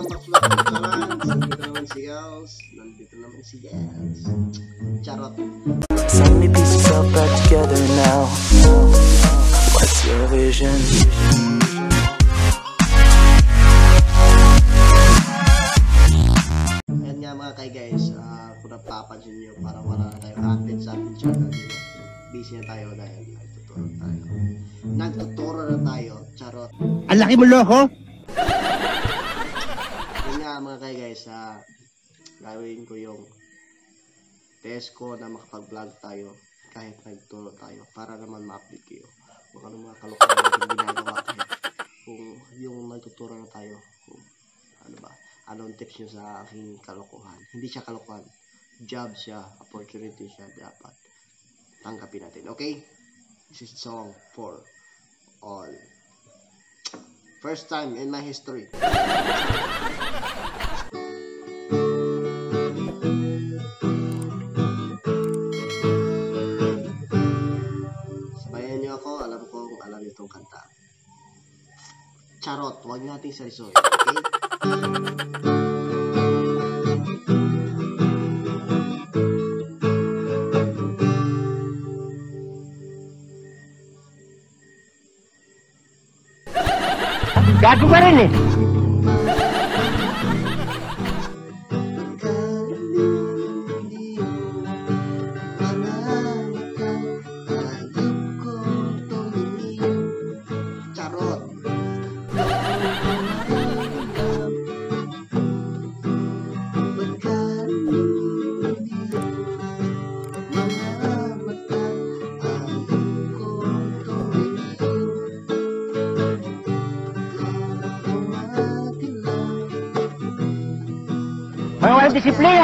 Nandito naman si Gals. Nandito naman si Gals. Charot. So many pieces all back together now. What's your vision? Ayan nga mga kay guys, kung napapansin nyo, parang wala na tayong content sa ating channel. Busy na tayo dahil nagtuturo na tayo. Charot. Ang laki mo loko? Ayan nga mga kay guys, gawin ko yung test ko na makapag-vlog tayo kahit nagturo tayo para naman ma-update kayo kung ano mga kalokohan yung ginagawa tayo, kung yung nagtuturo na tayo, kung ano ba, anong tips nyo sa aking kalokohan. Hindi siya kalokohan, job siya, opportunity siya, dapat tanggapin natin. Okay, this is song for all. First time in my history. Itong kanta. Charot, huwag nating sarisoy. Okay? Gago ka rin eh. Mga walang disiplina!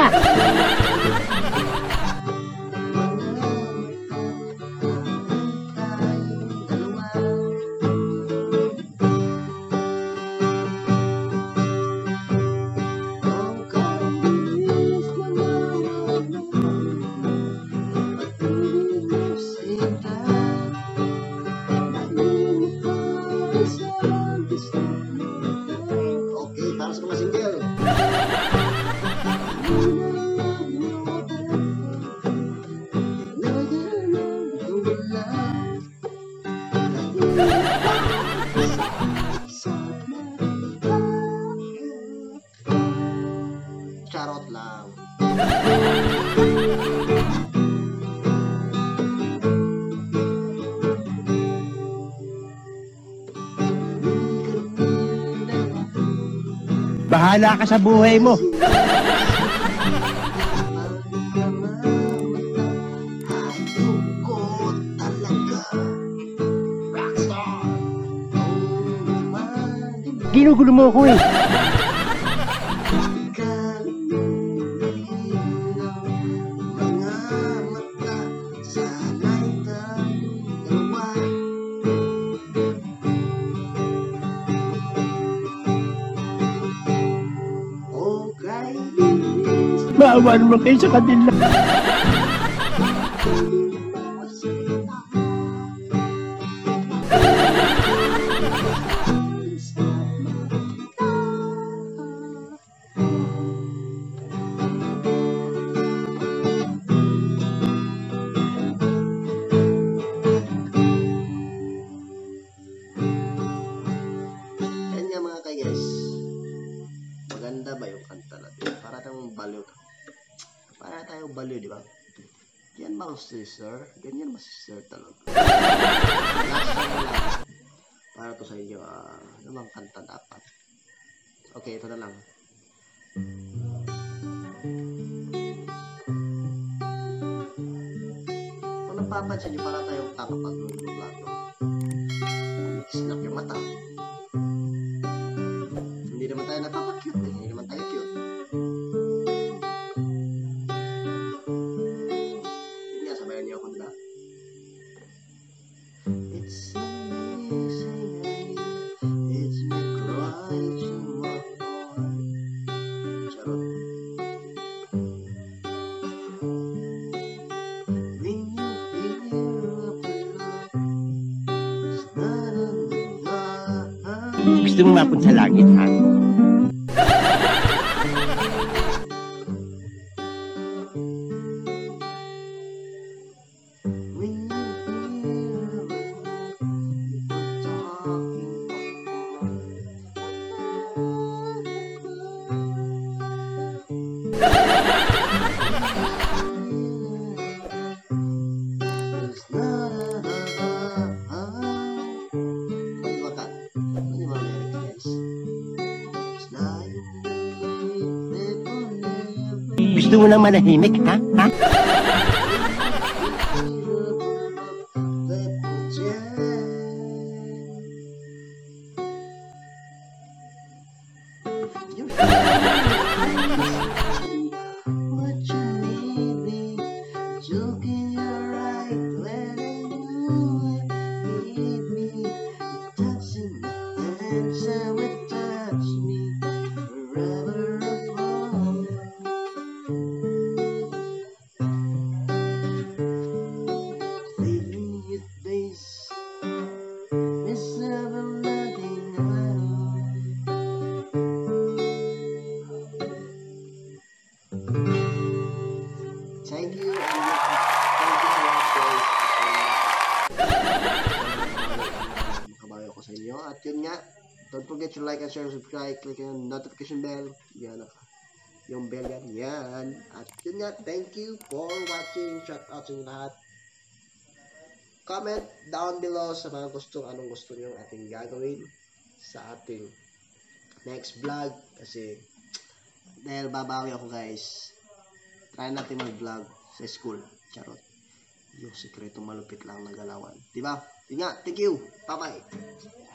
Okay, para sa mga single. Charot lang. Bahala ka sa buhay mo. Ginugulo mo ako eh. Maawa naman kayo sa kanila. Yan nga mga kay guys. Maganda ba yung kanta natin? Para tayong baliw. Para tayong baliw, di ba? Yan ba sister? Ganyan ba sister talaga? Para to sa inyo, ano bang kanta dapat? Okay, ito na lang. Kung napapansin nyo, para tayong tama pag nag-vlog, no? Snap yung mata. Hindi naman tayo napapakute, hindi naman tayo cute. Yun nga, sabayan niyo ako, diba? It's amazing, it's me crying to my heart. Charot. When you hear of love, it's not a lie. Gusto mo mapun sa langit, ha? Gusto mo nang manahimik, ha? Ha? Thank you. Thank you so much guys. Makabawi ako sa inyo. At yun nga, don't forget to like and share, subscribe, click yung notification bell. Yan, yung bell yan. Yan. At yun nga, thank you for watching. Shout out sa inyo lahat. Comment down below sa mga anong gusto nyo ating gagawin sa ating next vlog. Kasi dahil babawi ako guys, try natin mag-vlog sa school. Charot. Yung sikreto malupit lang na galawan. Diba? Yun nga. Thank you. Bye-bye.